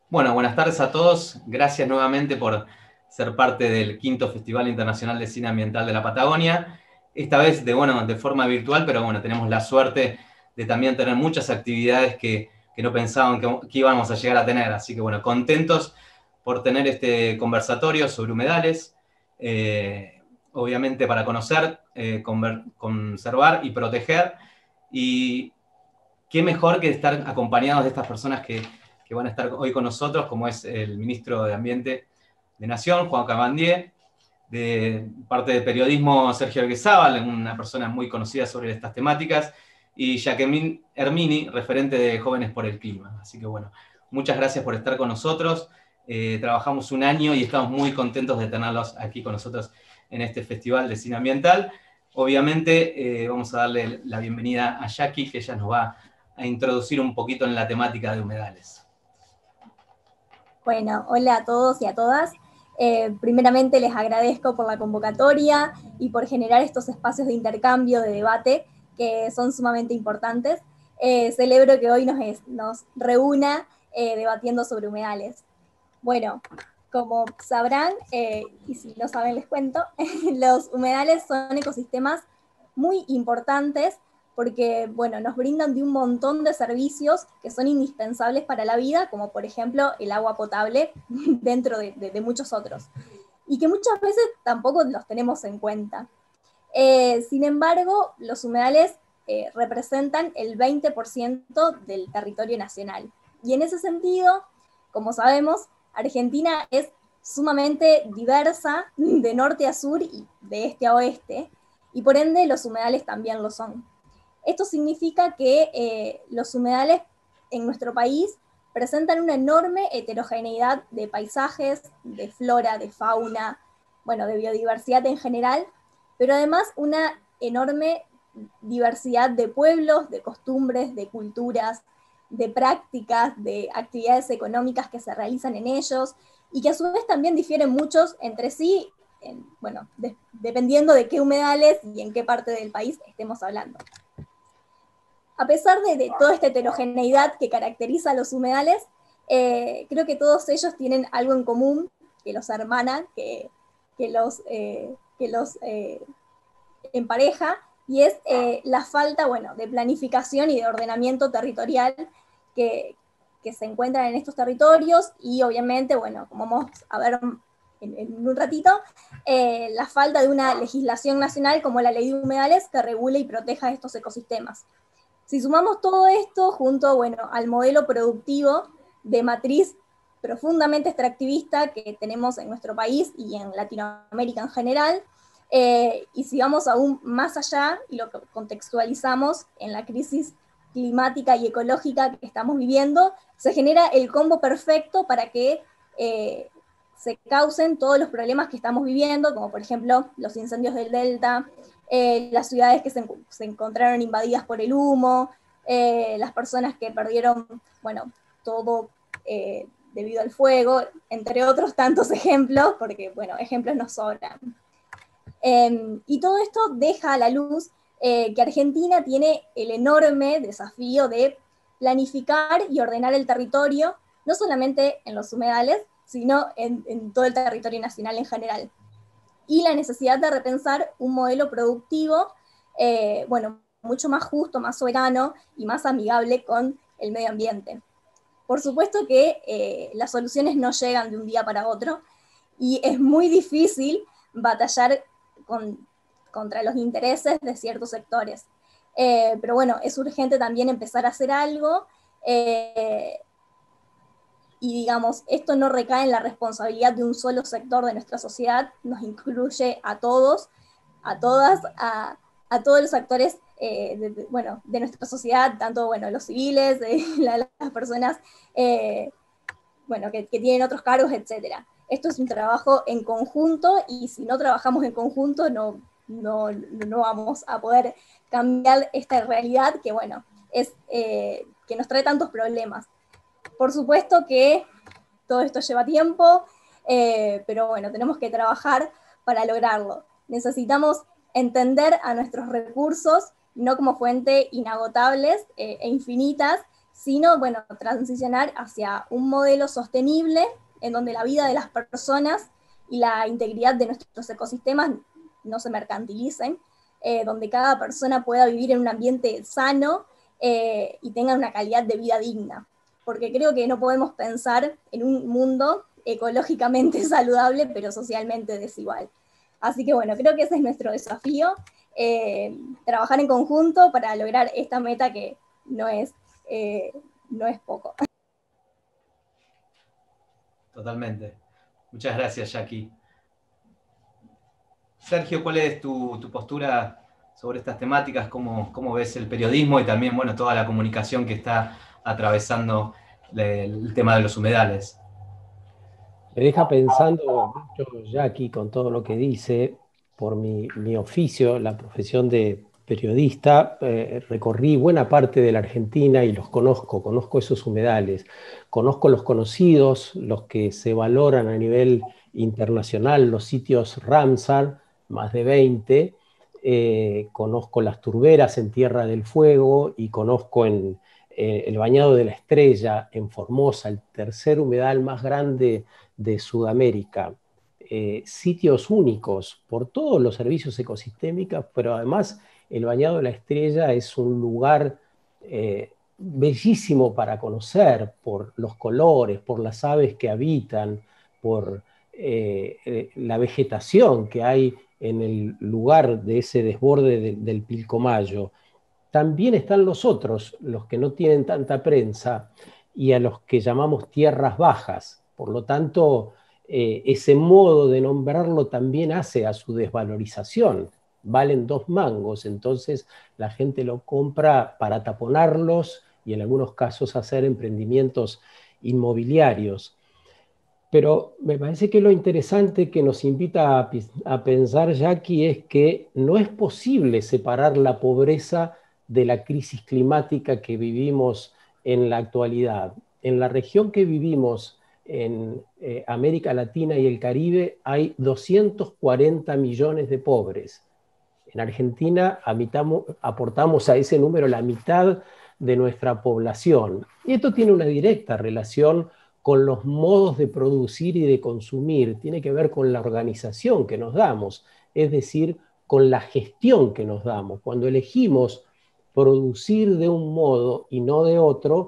Bueno, buenas tardes a todos. Gracias nuevamente por ser parte del quinto Festival Internacional de Cine Ambiental de la Patagonia. Esta vez de forma virtual, pero bueno, tenemos la suerte de también tener muchas actividades que no pensaban que íbamos a llegar a tener. Así que bueno, contentos por tener este conversatorio sobre humedales, obviamente para conocer, conservar y proteger. Y qué mejor que estar acompañados de estas personas que van a estar hoy con nosotros, como es el ministro de Ambiente de Nación, Juan Cabandier, de parte de periodismo Sergio Arguezábal, una persona muy conocida sobre estas temáticas, y Jacqueline Hermini, referente de Jóvenes por el Clima. Así que bueno, muchas gracias por estar con nosotros. Trabajamos un año y estamos muy contentos de tenerlos aquí con nosotros en este Festival de Cine Ambiental. Obviamente vamos a darle la bienvenida a Jackie, que ella nos va a introducir un poquito en la temática de humedales. Bueno, hola a todos y a todas. Primeramente les agradezco por la convocatoria y por generar estos espacios de intercambio, de debate, que son sumamente importantes. Celebro que hoy nos reúna debatiendo sobre humedales. Bueno, como sabrán, y si no saben les cuento, los humedales son ecosistemas muy importantes porque, bueno, nos brindan de un montón de servicios que son indispensables para la vida, como por ejemplo el agua potable, dentro de muchos otros, y que muchas veces tampoco los tenemos en cuenta. Sin embargo, los humedales representan el 20% del territorio nacional. Y en ese sentido, como sabemos, Argentina es sumamente diversa de norte a sur y de este a oeste, y por ende los humedales también lo son. Esto significa que los humedales en nuestro país presentan una enorme heterogeneidad de paisajes, de flora, de fauna, bueno, de biodiversidad en general, pero además una enorme diversidad de pueblos, de costumbres, de culturas, de prácticas, de actividades económicas que se realizan en ellos y que a su vez también difieren muchos entre sí, bueno, dependiendo de qué humedales y en qué parte del país estemos hablando. A pesar de toda esta heterogeneidad que caracteriza a los humedales, creo que todos ellos tienen algo en común que los hermana, que los empareja, y es la falta, bueno, de planificación y de ordenamiento territorial que, que se encuentran en estos territorios, y obviamente, bueno, como vamos a ver en un ratito, la falta de una legislación nacional como la Ley de Humedales que regule y proteja estos ecosistemas. Si sumamos todo esto junto, bueno, al modelo productivo de matriz profundamente extractivista que tenemos en nuestro país y en Latinoamérica en general, y si vamos aún más allá y lo contextualizamos en la crisis climática y ecológica que estamos viviendo, se genera el combo perfecto para que se causen todos los problemas que estamos viviendo, como por ejemplo los incendios del delta, las ciudades que se encontraron invadidas por el humo, las personas que perdieron, bueno, todo debido al fuego, entre otros tantos ejemplos, porque, bueno, ejemplos nos sobran. Y todo esto deja a la luz que Argentina tiene el enorme desafío de planificar y ordenar el territorio, no solamente en los humedales, sino en todo el territorio nacional en general. Y la necesidad de repensar un modelo productivo, bueno, mucho más justo, más soberano y más amigable con el medio ambiente. Por supuesto que las soluciones no llegan de un día para otro y es muy difícil batallar contra los intereses de ciertos sectores. Pero bueno, es urgente también empezar a hacer algo, y digamos, esto no recae en la responsabilidad de un solo sector de nuestra sociedad, nos incluye a todos, a todas, a todos los actores bueno, de nuestra sociedad, tanto bueno, los civiles, las personas bueno, que tienen otros cargos, etc. Esto es un trabajo en conjunto y si no trabajamos en conjunto no vamos a poder cambiar esta realidad que, bueno, es, que nos trae tantos problemas. Por supuesto que todo esto lleva tiempo, pero bueno, tenemos que trabajar para lograrlo. Necesitamos entender a nuestros recursos no como fuente inagotables e infinitas, sino, bueno, transicionar hacia un modelo sostenible en donde la vida de las personas y la integridad de nuestros ecosistemas no se mercantilicen, donde cada persona pueda vivir en un ambiente sano y tenga una calidad de vida digna. Porque creo que no podemos pensar en un mundo ecológicamente saludable, pero socialmente desigual. Así que bueno, creo que ese es nuestro desafío, trabajar en conjunto para lograr esta meta que no es poco. Totalmente. Muchas gracias, Jackie. Sergio, ¿cuál es tu postura sobre estas temáticas? ¿Cómo ves el periodismo y también, bueno, toda la comunicación que está atravesando el tema de los humedales? Me deja pensando mucho Jackie con todo lo que dice, por mi oficio, la profesión de periodista, recorrí buena parte de la Argentina y los conozco esos humedales, conozco los conocidos, los que se valoran a nivel internacional, los sitios Ramsar, más de 20, conozco las turberas en Tierra del Fuego y conozco el Bañado de la Estrella en Formosa, el tercer humedal más grande de Sudamérica, sitios únicos por todos los servicios ecosistémicos, pero además el Bañado de la Estrella es un lugar bellísimo para conocer por los colores, por las aves que habitan, por la vegetación que hay en el lugar de ese desborde del Pilcomayo. También están los otros, los que no tienen tanta prensa y a los que llamamos tierras bajas. Por lo tanto, ese modo de nombrarlo también hace a su desvalorización. Valen 2 mangos, entonces la gente lo compra para taponarlos y en algunos casos hacer emprendimientos inmobiliarios. Pero me parece que lo interesante que nos invita a pensar, Jackie, es que no es posible separar la pobreza de la crisis climática que vivimos en la actualidad. En la región que vivimos, en América Latina y el Caribe, hay 240 millones de pobres. En Argentina aportamos a ese número la mitad de nuestra población. Y esto tiene una directa relación con los modos de producir y de consumir, tiene que ver con la organización que nos damos, es decir, con la gestión que nos damos. Cuando elegimos producir de un modo y no de otro,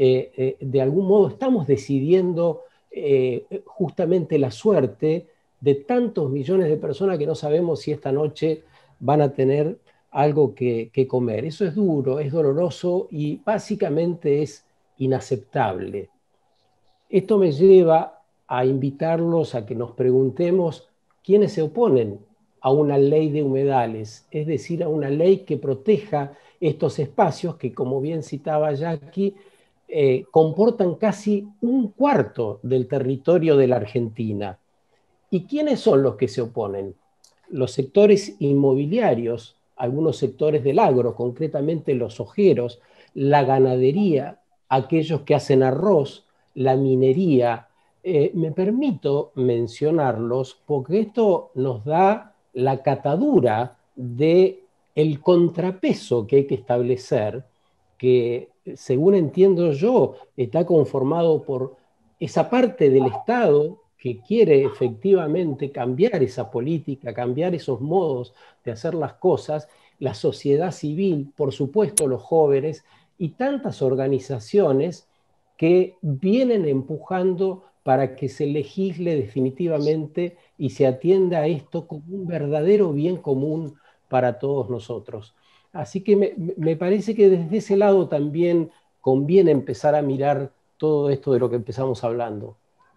de algún modo estamos decidiendo justamente la suerte de tantos millones de personas que no sabemos si esta noche van a tener algo que comer. Eso es duro, es doloroso y básicamente es inaceptable. Esto me lleva a invitarlos a que nos preguntemos quiénes se oponen a una ley de humedales, es decir, a una ley que proteja estos espacios que, como bien citaba Jackie, comportan casi un cuarto del territorio de la Argentina. ¿Y quiénes son los que se oponen? Los sectores inmobiliarios, algunos sectores del agro, concretamente los ojeros, la ganadería, aquellos que hacen arroz, la minería. Me permito mencionarlos porque esto nos da la catadura de el contrapeso que hay que establecer, que según entiendo yo, está conformado por esa parte del Estado que quiere efectivamente cambiar esa política, cambiar esos modos de hacer las cosas, la sociedad civil, por supuesto los jóvenes y tantas organizaciones que vienen empujando para que se legisle definitivamente y se atienda a esto como un verdadero bien común para todos nosotros. Así que me parece que desde ese lado también conviene empezar a mirar todo esto de lo que empezamos hablando.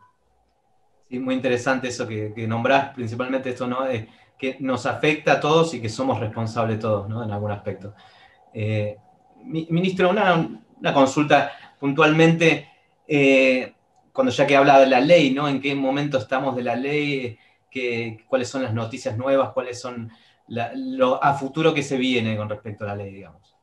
Sí, muy interesante eso que nombrás, principalmente esto, ¿no? Que nos afecta a todos y que somos responsables todos, ¿no? En algún aspecto. Ministro, una consulta puntualmente, cuando ya que habla de la ley, ¿no? ¿En qué momento estamos de la ley? ¿Cuáles son las noticias nuevas? ¿Cuáles son lo a futuro que se viene con respecto a la ley, digamos?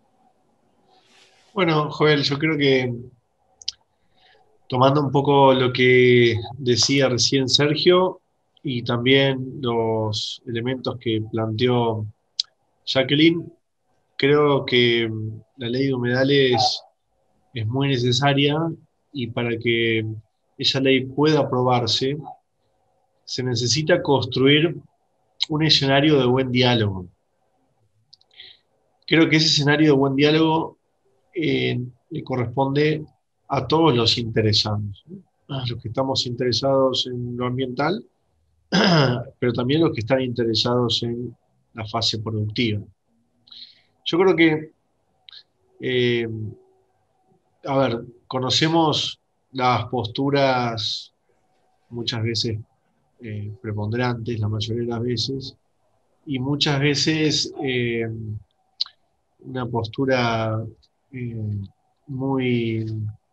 Bueno, Joel, yo creo que tomando un poco lo que decía recién Sergio y también los elementos que planteó Jacqueline, creo que la ley de humedales es muy necesaria y para que esa ley pueda aprobarse, se necesita construir un escenario de buen diálogo. Creo que ese escenario de buen diálogo le corresponde a todos los interesados, ¿no? A los que estamos interesados en lo ambiental, pero también los que están interesados en la fase productiva. Yo creo que, eh, a ver, conocemos las posturas muchas veces preponderantes, la mayoría de las veces, y muchas veces una postura muy,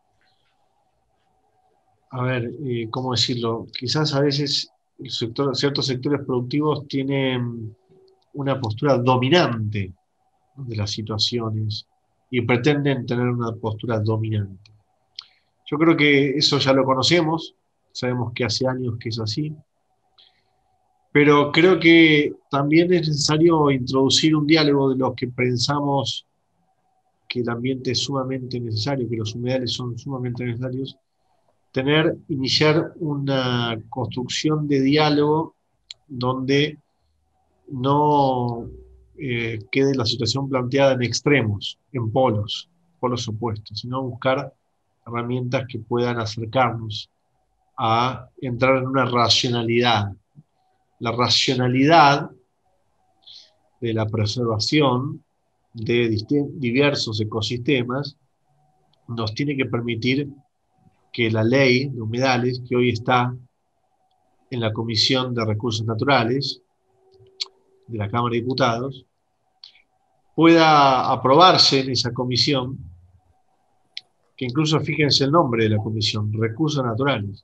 a ver, ¿cómo decirlo? Quizás a veces ciertos sectores productivos tienen una postura dominante, ¿no?, de las situaciones y pretenden tener una postura dominante. Yo creo que eso ya lo conocemos, sabemos que hace años que es así, pero creo que también es necesario introducir un diálogo de los que pensamos que el ambiente es sumamente necesario, que los humedales son sumamente necesarios, iniciar una construcción de diálogo donde no quede la situación planteada en extremos, en polos opuestos, sino buscar herramientas que puedan acercarnos a entrar en una racionalidad. La racionalidad de la preservación de diversos ecosistemas nos tiene que permitir que la ley de humedales, que hoy está en la Comisión de Recursos Naturales de la Cámara de Diputados, pueda aprobarse en esa comisión, que incluso fíjense el nombre de la comisión, Recursos Naturales.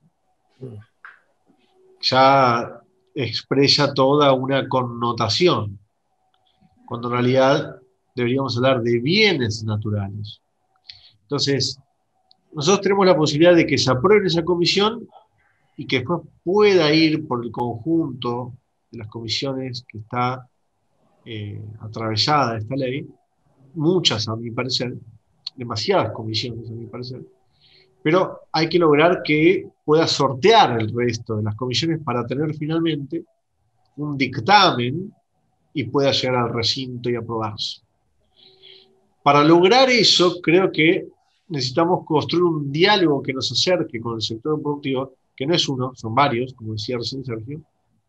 Ya expresa toda una connotación, cuando en realidad deberíamos hablar de bienes naturales. Entonces, nosotros tenemos la posibilidad de que se apruebe en esa comisión y que después pueda ir por el conjunto de las comisiones que está atravesada esta ley, muchas a mi parecer, demasiadas comisiones a mi parecer, pero hay que lograr que pueda sortear el resto de las comisiones para tener finalmente un dictamen y pueda llegar al recinto y aprobarse. Para lograr eso, creo que necesitamos construir un diálogo que nos acerque con el sector productivo, que no es uno, son varios, como decía recién Sergio,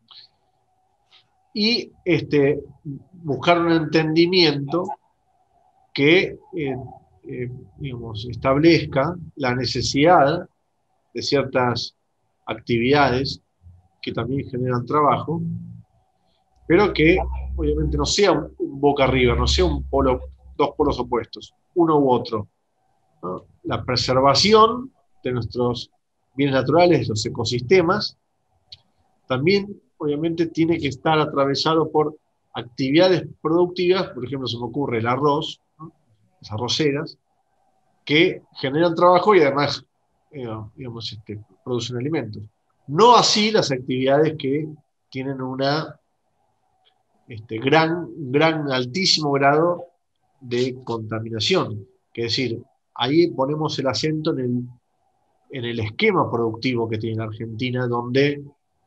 y buscar un entendimiento que digamos, establezca la necesidad de ciertas actividades que también generan trabajo, pero que obviamente no sea un boca arriba, no sea dos polos opuestos, uno u otro, ¿no? La preservación de nuestros bienes naturales, los ecosistemas, también obviamente tiene que estar atravesado por actividades productivas, por ejemplo se me ocurre el arroz, ¿no?, las arroceras, que generan trabajo y además digamos, producen alimentos. No así las actividades que tienen una altísimo grado de contaminación. Que es decir, ahí ponemos el acento en el esquema productivo que tiene la Argentina, donde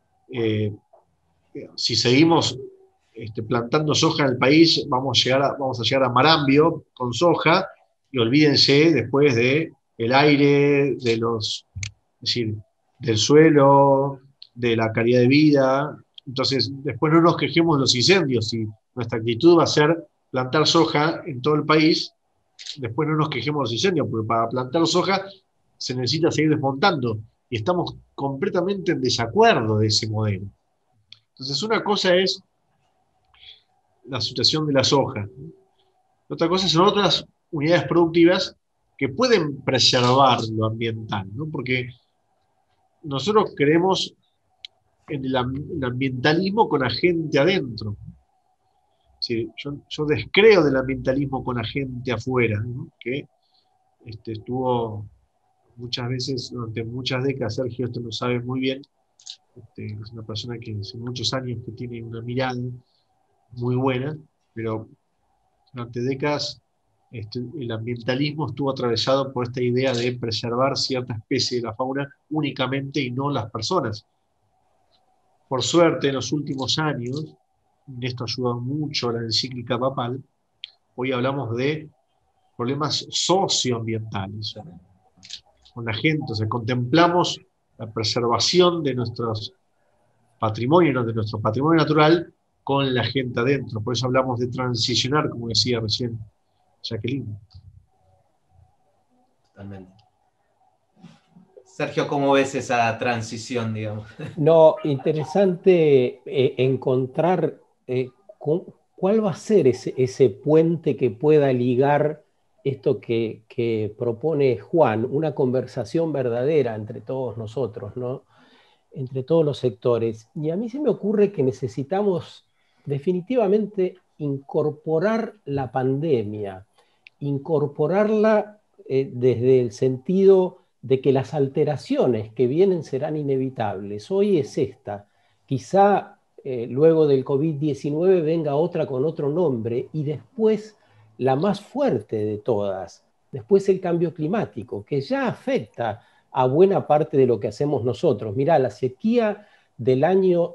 si seguimos plantando soja en el país, vamos a llegar a Marambio con soja, y olvídense después del aire, es decir, del suelo, de la calidad de vida. Entonces, después no nos quejemos de los incendios. Si nuestra actitud va a ser plantar soja en todo el país, después no nos quejemos de los incendios, porque para plantar soja se necesita seguir desmontando. Y estamos completamente en desacuerdo de ese modelo. Entonces, una cosa es la situación de la soja. Otra cosa son otras unidades productivas que pueden preservar lo ambiental, ¿no? Porque nosotros creemos en el ambientalismo con la gente adentro. Sí, yo descreo del ambientalismo con la gente afuera, ¿no?, que estuvo muchas veces, durante muchas décadas, Sergio esto lo sabe muy bien, es una persona que hace muchos años que tiene una mirada muy buena, pero durante décadas el ambientalismo estuvo atravesado por esta idea de preservar cierta especie de la fauna únicamente y no las personas. Por suerte, en los últimos años, y esto ayuda mucho a la encíclica papal, hoy hablamos de problemas socioambientales con la gente, o sea, contemplamos la preservación de nuestros patrimonios, de nuestro patrimonio natural con la gente adentro. Por eso hablamos de transicionar, como decía recién Jacqueline. Totalmente. Sergio, ¿cómo ves esa transición, digamos? No, interesante encontrar cuál va a ser ese puente que pueda ligar esto que propone Juan, una conversación verdadera entre todos nosotros, ¿no? Entre todos los sectores. Y a mí se me ocurre que necesitamos definitivamente incorporar la pandemia, incorporarla desde el sentido de que las alteraciones que vienen serán inevitables. Hoy es esta. Quizá luego del COVID-19 venga otra con otro nombre y después la más fuerte de todas, después el cambio climático, que ya afecta a buena parte de lo que hacemos nosotros. Mirá, la sequía del año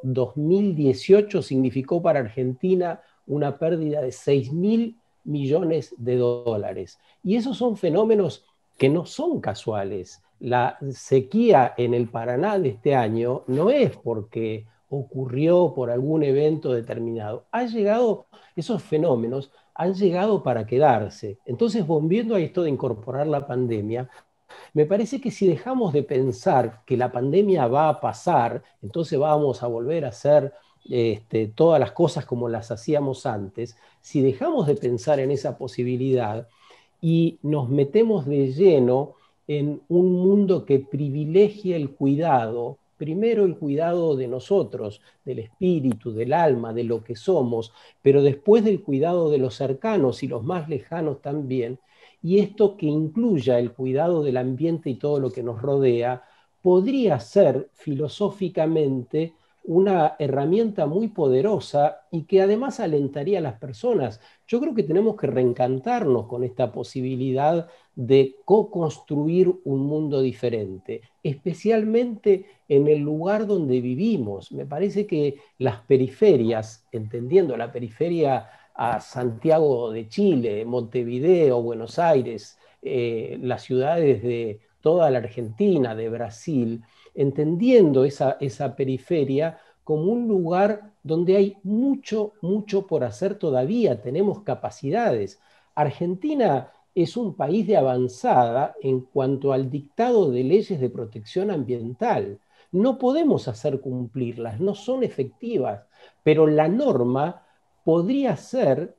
2018 significó para Argentina una pérdida de 6.000 millones de dólares. Y esos son fenómenos que no son casuales. La sequía en el Paraná de este año no es porque ocurrió por algún evento determinado. Esos fenómenos han llegado para quedarse. Entonces, volviendo a esto de incorporar la pandemia, me parece que si dejamos de pensar que la pandemia va a pasar, entonces vamos a volver a hacer todas las cosas como las hacíamos antes, si dejamos de pensar en esa posibilidad y nos metemos de lleno en un mundo que privilegie el cuidado, primero el cuidado de nosotros, del espíritu, del alma, de lo que somos, pero después del cuidado de los cercanos y los más lejanos también, y esto que incluya el cuidado del ambiente y todo lo que nos rodea, podría ser filosóficamente una herramienta muy poderosa y que además alentaría a las personas. Yo creo que tenemos que reencantarnos con esta posibilidad de co-construir un mundo diferente, especialmente en el lugar donde vivimos. Me parece que las periferias, entendiendo la periferia a Santiago de Chile, Montevideo, Buenos Aires, las ciudades de toda la Argentina, de Brasil, entendiendo esa periferia como un lugar donde hay mucho, mucho por hacer todavía, tenemos capacidades. Argentina es un país de avanzada en cuanto al dictado de leyes de protección ambiental. No podemos hacer cumplirlas, no son efectivas, pero la norma podría ser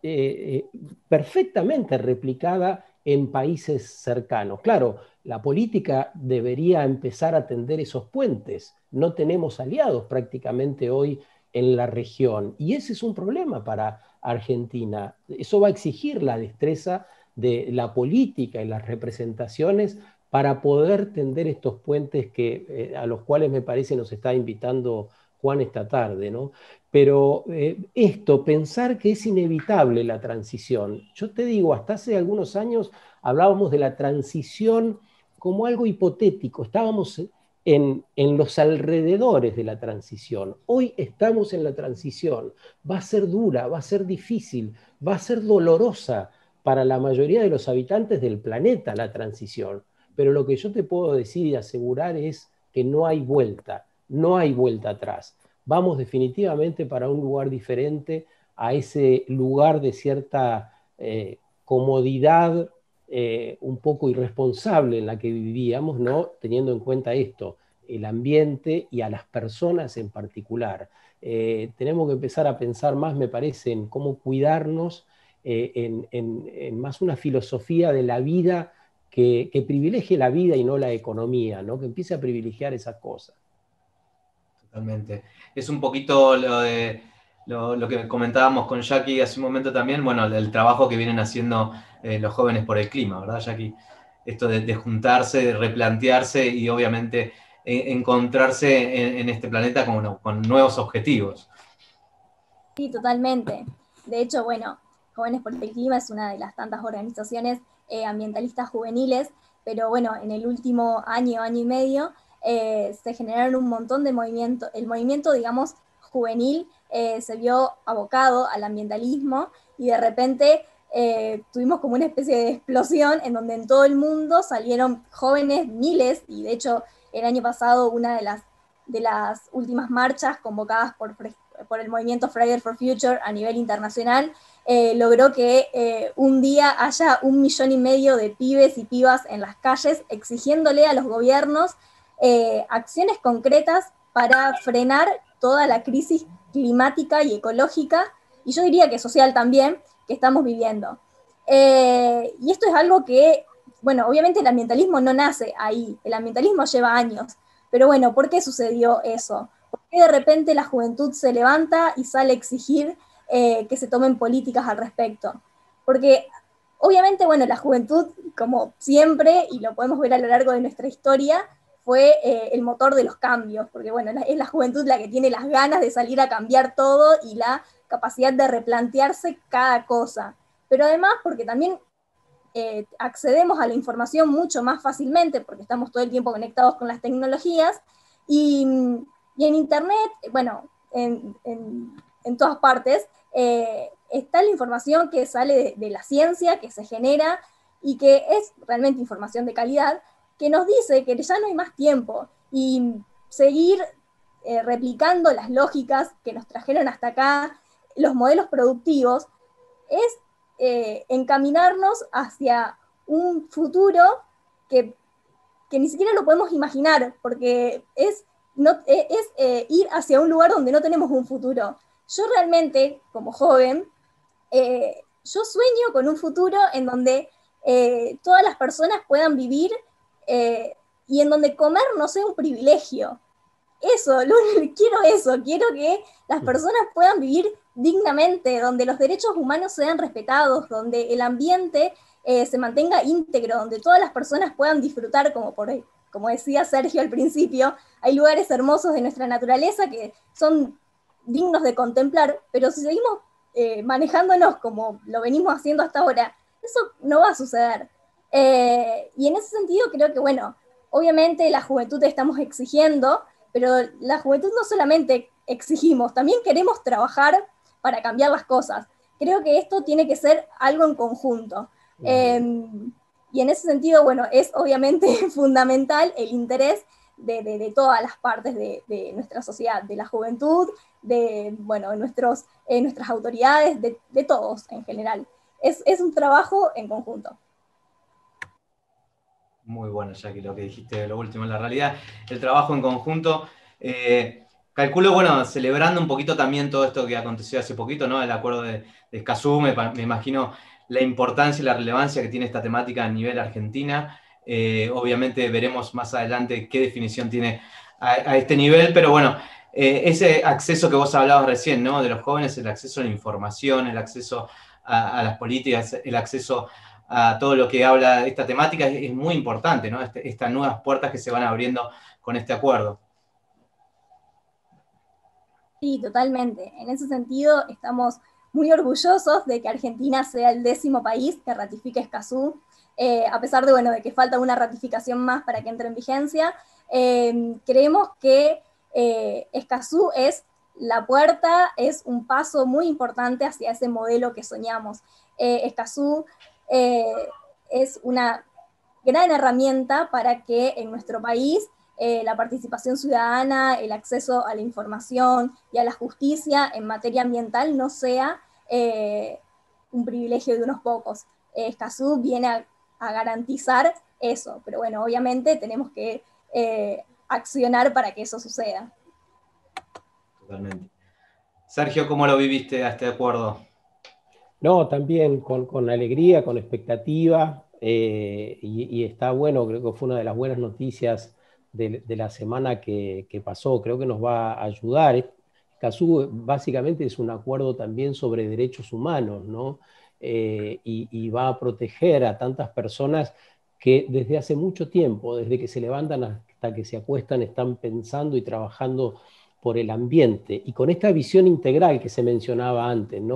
perfectamente replicada en países cercanos. Claro, la política debería empezar a tender esos puentes. No tenemos aliados prácticamente hoy en la región y ese es un problema para Argentina. Eso va a exigir la destreza de la política y las representaciones para poder tender estos puentes a los cuales me parece nos está invitando Juan esta tarde, ¿no? Pero pensar que es inevitable la transición. Yo te digo, hasta hace algunos años hablábamos de la transición como algo hipotético, estábamos en los alrededores de la transición. Hoy estamos en la transición, va a ser dura, va a ser difícil, va a ser dolorosa para la mayoría de los habitantes del planeta la transición. Pero lo que yo te puedo decir y asegurar es que no hay vuelta, no hay vuelta atrás. Vamos definitivamente para un lugar diferente, a ese lugar de cierta comodidad un poco irresponsable en la que vivíamos, ¿no? Teniendo en cuenta esto, el ambiente y a las personas en particular. Tenemos que empezar a pensar más, me parece, en cómo cuidarnos, en más una filosofía de la vida que privilegie la vida y no la economía, ¿no? Que empiece a privilegiar esas cosas. Totalmente. Es un poquito lo que comentábamos con Jackie hace un momento también, bueno, el trabajo que vienen haciendo los jóvenes por el clima, ¿verdad, Jackie? Esto de juntarse, de replantearse y obviamente encontrarse en este planeta con nuevos objetivos. Sí, totalmente. De hecho, bueno, Jóvenes por el Clima es una de las tantas organizaciones ambientalistas juveniles, pero bueno, en el último año y medio, se generaron un montón de movimientos. El movimiento, digamos, juvenil se vio abocado al ambientalismo y de repente tuvimos como una especie de explosión en donde en todo el mundo salieron jóvenes, miles, y de hecho el año pasado una de las últimas marchas convocadas por el movimiento Fridays for Future a nivel internacional, logró que un día haya 1,5 millones de pibes y pibas en las calles exigiéndole a los gobiernos acciones concretas para frenar toda la crisis climática y ecológica, y yo diría que social también, que estamos viviendo. Y esto es algo que, bueno, obviamente el ambientalismo no nace ahí, el ambientalismo lleva años, pero bueno, ¿por qué sucedió eso? ¿Por qué de repente la juventud se levanta y sale a exigir que se tomen políticas al respecto? Porque obviamente, bueno, la juventud, como siempre, y lo podemos ver a lo largo de nuestra historia, fue el motor de los cambios, porque bueno, es la juventud la que tiene las ganas de salir a cambiar todo y la capacidad de replantearse cada cosa. Pero además porque también accedemos a la información mucho más fácilmente, porque estamos todo el tiempo conectados con las tecnologías, y, y en Internet, bueno, en todas partes, está la información que sale de la ciencia, que se genera, y que es realmente información de calidad, que nos dice que ya no hay más tiempo, y seguir replicando las lógicas que nos trajeron hasta acá, los modelos productivos, es encaminarnos hacia un futuro que ni siquiera lo podemos imaginar, porque es ir hacia un lugar donde no tenemos un futuro. Yo realmente, como joven, yo sueño con un futuro en donde todas las personas puedan vivir y en donde comer no sea un privilegio. Quiero que las personas puedan vivir dignamente, donde los derechos humanos sean respetados, donde el ambiente se mantenga íntegro, donde todas las personas puedan disfrutar, como decía Sergio al principio, hay lugares hermosos de nuestra naturaleza que son dignos de contemplar, pero si seguimos manejándonos como lo venimos haciendo hasta ahora, eso no va a suceder. Y en ese sentido creo que, bueno, obviamente la juventud estamos exigiendo, pero la juventud no solamente exigimos, también queremos trabajar para cambiar las cosas. Creo que esto tiene que ser algo en conjunto. Y en ese sentido, bueno, es obviamente fundamental el interés de todas las partes de nuestra sociedad, de la juventud, de bueno, nuestras autoridades, de todos en general. Es un trabajo en conjunto. Muy bueno, Jackie, lo que dijiste, lo último. En la realidad, el trabajo en conjunto. Calculo, bueno, celebrando un poquito también todo esto que aconteció hace poquito, ¿no? El acuerdo de Escazú, me imagino la importancia y la relevancia que tiene esta temática a nivel Argentina. Obviamente veremos más adelante qué definición tiene a este nivel, pero bueno, ese acceso que vos hablabas recién, ¿no? De los jóvenes, el acceso a la información, el acceso a las políticas, el acceso a todo lo que habla esta temática es muy importante, ¿no? Estas nuevas puertas que se van abriendo con este acuerdo. Sí, totalmente. En ese sentido, estamos muy orgullosos de que Argentina sea el 10º país que ratifique Escazú, a pesar de, bueno, de que falta una ratificación más para que entre en vigencia. Creemos que Escazú es la puerta, es un paso muy importante hacia ese modelo que soñamos. Escazú es una gran herramienta para que en nuestro país la participación ciudadana, el acceso a la información y a la justicia en materia ambiental no sea un privilegio de unos pocos. Escazú viene a garantizar eso, pero bueno, obviamente tenemos que accionar para que eso suceda. Totalmente. Sergio, ¿cómo lo viviste a este acuerdo? No, también con alegría, con expectativa, y está bueno, creo que fue una de las buenas noticias de la semana que pasó, creo que nos va a ayudar. Escazú básicamente es un acuerdo también sobre derechos humanos, ¿no? Y va a proteger a tantas personas que desde hace mucho tiempo, desde que se levantan hasta que se acuestan, están pensando y trabajando por el ambiente, y con esta visión integral que se mencionaba antes, ¿no?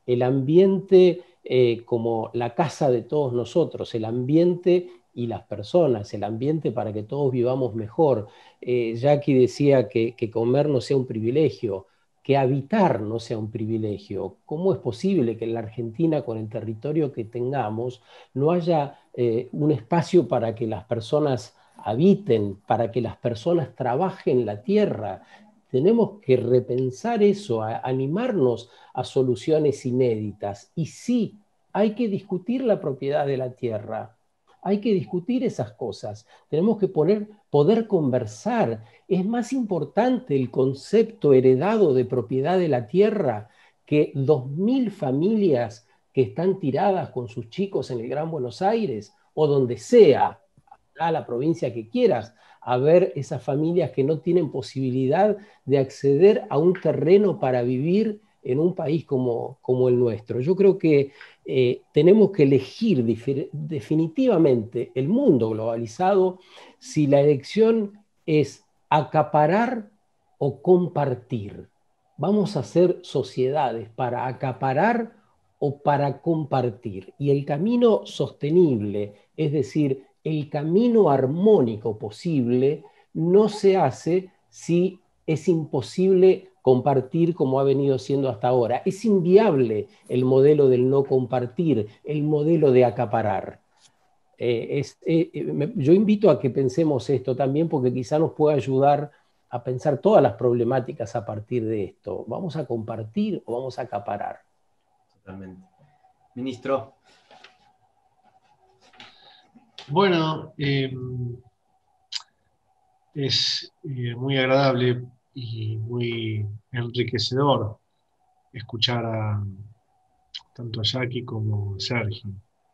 el ambiente como la casa de todos nosotros, el ambiente y las personas, el ambiente para que todos vivamos mejor. Jackie decía que comer no sea un privilegio, que habitar no sea un privilegio. ¿Cómo es posible que en la Argentina, con el territorio que tengamos, no haya un espacio para que las personas habiten, para que las personas trabajen la tierra? Tenemos que repensar eso, animarnos a soluciones inéditas. Y sí, hay que discutir la propiedad de la tierra, hay que discutir esas cosas, tenemos que poder conversar. Es más importante el concepto heredado de propiedad de la tierra que 2.000 familias que están tiradas con sus chicos en el Gran Buenos Aires o donde sea, a la provincia que quieras, a ver esas familias que no tienen posibilidad de acceder a un terreno para vivir en un país como el nuestro. Yo creo que tenemos que elegir definitivamente el mundo globalizado si la elección es acaparar o compartir. Vamos a hacer sociedades para acaparar o para compartir. Y el camino sostenible, es decir, el camino armónico posible, no se hace si es imposible compartir como ha venido siendo hasta ahora. Es inviable el modelo del no compartir, el modelo de acaparar. Yo invito a que pensemos esto también porque quizá nos pueda ayudar a pensar todas las problemáticas a partir de esto. ¿Vamos a compartir o vamos a acaparar? Totalmente. Ministro. Bueno, es muy agradable y muy enriquecedor escuchar tanto a Jackie como a Sergio.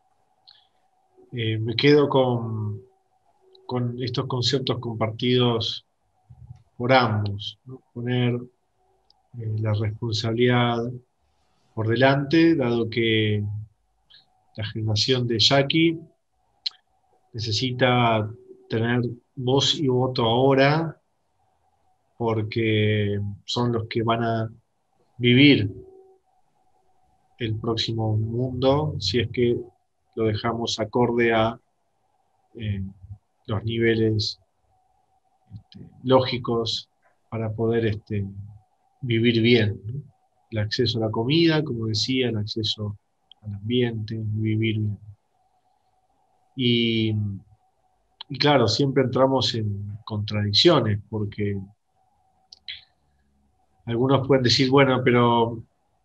Me quedo con estos conceptos compartidos por ambos, ¿no? Poner la responsabilidad por delante, dado que la generación de Jackie necesita tener voz y voto ahora, porque son los que van a vivir el próximo mundo, si es que lo dejamos acorde a los niveles lógicos para poder vivir bien, ¿no? El acceso a la comida, como decía, el acceso al ambiente, vivir bien. Y claro, siempre entramos en contradicciones, porque algunos pueden decir, bueno, pero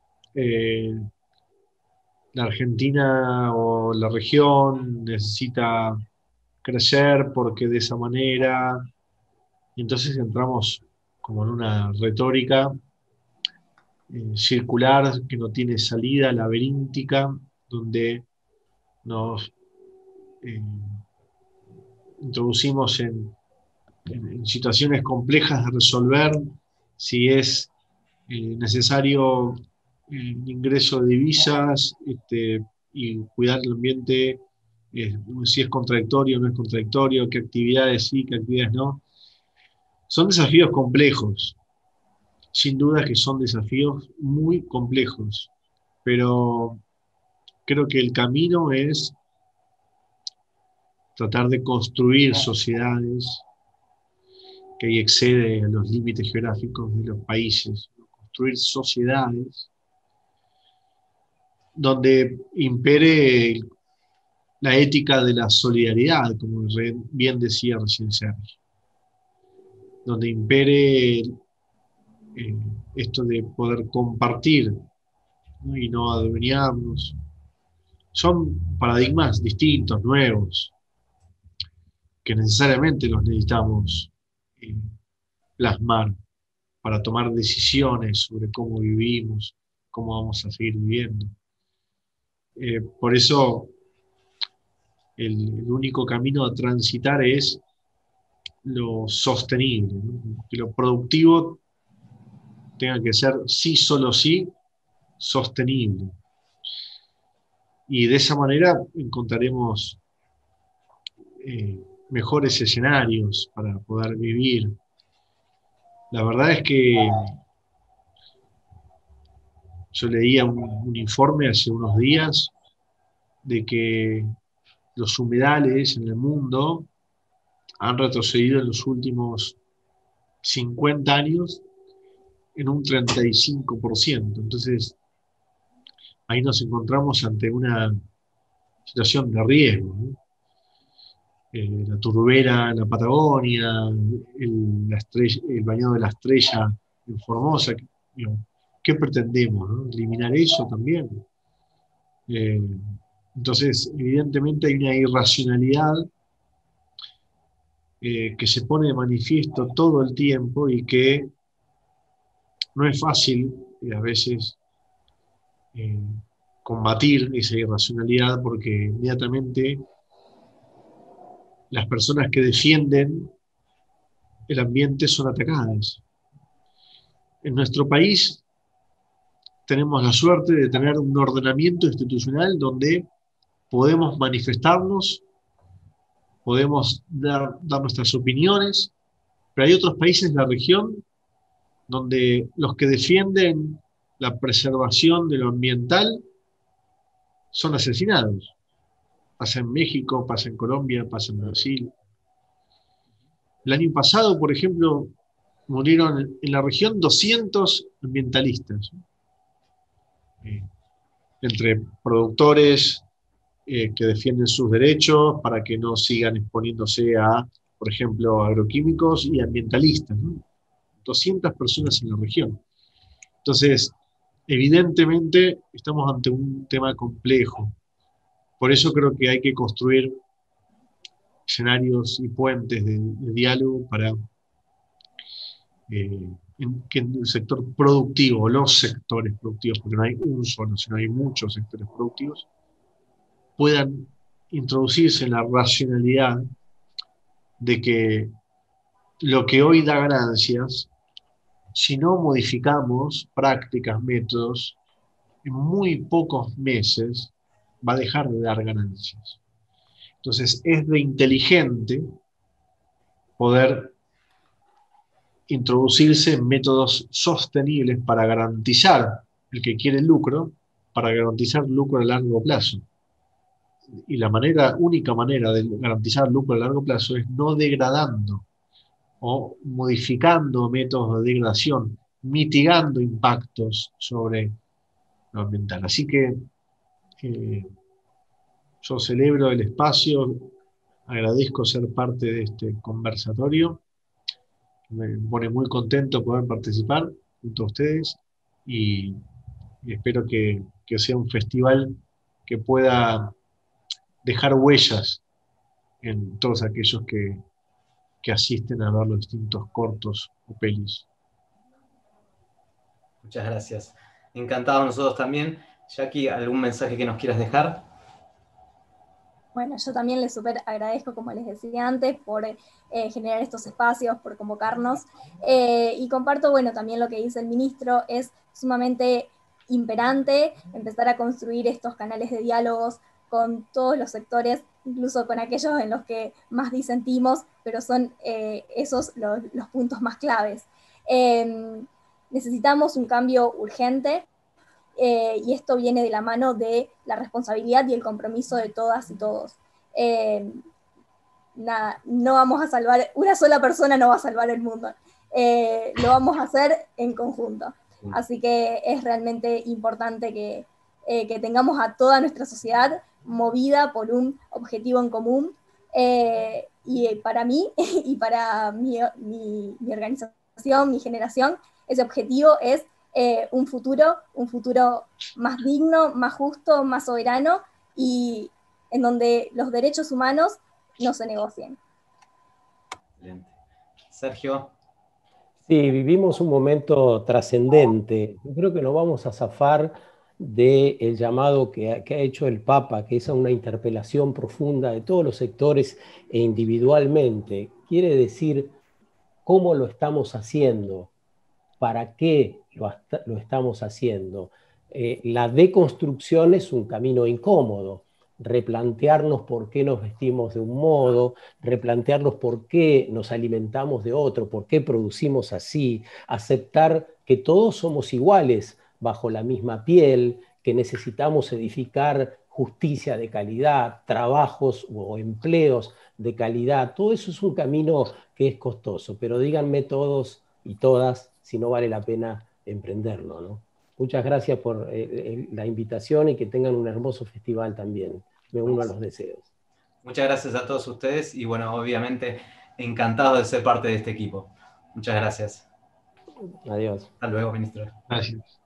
la Argentina o la región necesita crecer porque de esa manera, y entonces entramos como en una retórica circular que no tiene salida, laberíntica, donde nos eh, introducimos en situaciones complejas de resolver, si es necesario el ingreso de divisas y cuidar el ambiente, si es contradictorio o no es contradictorio, qué actividades sí, qué actividades no. Son desafíos complejos, sin duda que son desafíos muy complejos, pero creo que el camino es tratar de construir sociedades que ahí excede a los límites geográficos de los países, construir sociedades donde impere la ética de la solidaridad, como bien decía recién Sergio, donde impere esto de poder compartir, ¿no? Y no adueñarnos. Son paradigmas distintos, nuevos, que necesariamente los necesitamos eh, plasmar para tomar decisiones sobre cómo vivimos, cómo vamos a seguir viviendo. Por eso el único camino a transitar es lo sostenible, ¿no? Que lo productivo tenga que ser sí, solo sí, sostenible. Y de esa manera encontraremos mejores escenarios para poder vivir. La verdad es que Yo leía un informe hace unos días de que los humedales en el mundo han retrocedido en los últimos 50 años en un 35%. Entonces, ahí nos encontramos ante una situación de riesgo, ¿no? La turbera en la Patagonia, el bañado de la Estrella en Formosa. ¿Qué pretendemos, no? ¿Eliminar eso también? Entonces, evidentemente hay una irracionalidad que se pone de manifiesto todo el tiempo y que no es fácil a veces combatir esa irracionalidad, porque inmediatamente las personas que defienden el ambiente son atacadas. En nuestro país tenemos la suerte de tener un ordenamiento institucional donde podemos manifestarnos, podemos dar nuestras opiniones, pero hay otros países de la región donde los que defienden la preservación de lo ambiental son asesinados. Pasa en México, pasa en Colombia, pasa en Brasil. El año pasado, por ejemplo, murieron en la región 200 ambientalistas, entre productores que defienden sus derechos para que no sigan exponiéndose a, por ejemplo, agroquímicos, y ambientalistas, ¿no? 200 personas en la región. Entonces, evidentemente estamos ante un tema complejo. Por eso creo que hay que construir escenarios y puentes de diálogo para que en el sector productivo, los sectores productivos, porque no hay un solo, sino hay muchos sectores productivos, puedan introducirse en la racionalidad de que lo que hoy da ganancias, si no modificamos prácticas, métodos, en muy pocos meses va a dejar de dar ganancias. Entonces es de inteligente poder introducirse en métodos sostenibles para garantizar, el que quiere lucro, para garantizar lucro a largo plazo. Y la única manera de garantizar lucro a largo plazo es no degradando o modificando métodos de degradación, mitigando impactos sobre lo ambiental. Así que yo celebro el espacio, agradezco ser parte de este conversatorio, me pone muy contento poder participar junto a ustedes y espero que sea un festival que pueda dejar huellas en todos aquellos que asisten a ver los distintos cortos o pelis. Muchas gracias. Encantado nosotros también. Jackie, ¿algún mensaje que nos quieras dejar? Bueno, yo también les súper agradezco, como les decía antes, por generar estos espacios, por convocarnos. Y comparto, bueno, también lo que dice el ministro, es sumamente imperante empezar a construir estos canales de diálogos con todos los sectores, incluso con aquellos en los que más disentimos, pero son esos los puntos más claves. Necesitamos un cambio urgente, y esto viene de la mano de la responsabilidad y el compromiso de todas y todos. Nada, no vamos a salvar, una sola persona no va a salvar el mundo, lo vamos a hacer en conjunto. Así que es realmente importante que tengamos a toda nuestra sociedad movida por un objetivo en común, y para mí y para mi organización, mi generación, ese objetivo es un futuro más digno, más justo, más soberano, y en donde los derechos humanos no se negocien. Excelente. Sergio. Sí, vivimos un momento trascendente. Yo creo que no vamos a zafar del llamado que ha hecho el Papa, que es una interpelación profunda de todos los sectores e individualmente. Quiere decir cómo lo estamos haciendo, para qué lo estamos haciendo. La deconstrucción es un camino incómodo. Replantearnos por qué nos vestimos de un modo, replantearnos por qué nos alimentamos de otro, por qué producimos así, aceptar que todos somos iguales bajo la misma piel, que necesitamos edificar justicia de calidad, trabajos o empleos de calidad. Todo eso es un camino que es costoso, pero díganme todos y todas si no vale la pena emprenderlo, ¿no? Muchas gracias por la invitación y que tengan un hermoso festival también. Me uno a los deseos. Muchas gracias a todos ustedes y bueno, obviamente encantado de ser parte de este equipo. Muchas gracias. Adiós. Hasta luego, ministro. Gracias.